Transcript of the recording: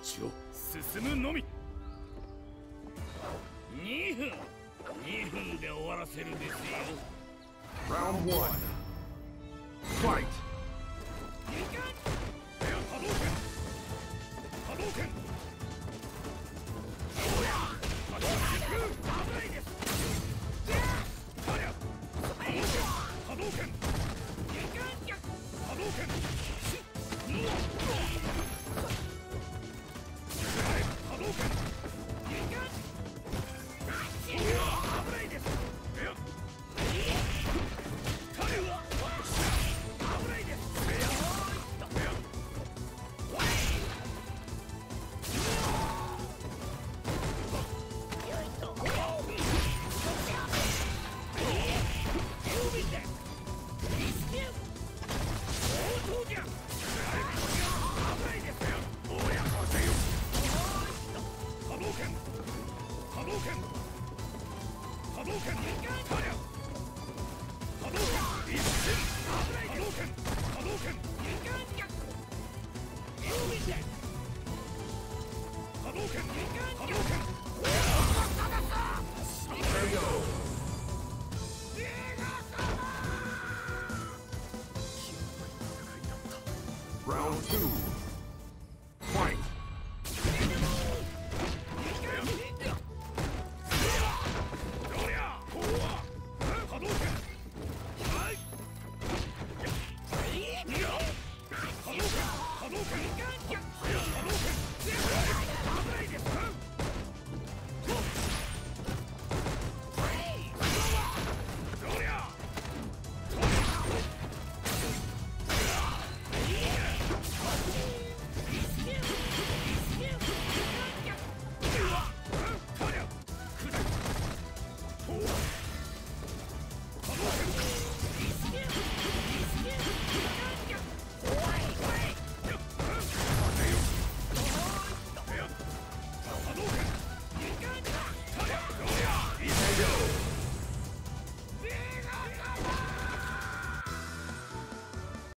道を進むのみ。2分で終わらせるですよ。 Round 1. Fight! 波動拳波動拳危ないです。波動拳波動拳波動拳危ないです。危ないです。 Round 2. Fight! 波動拳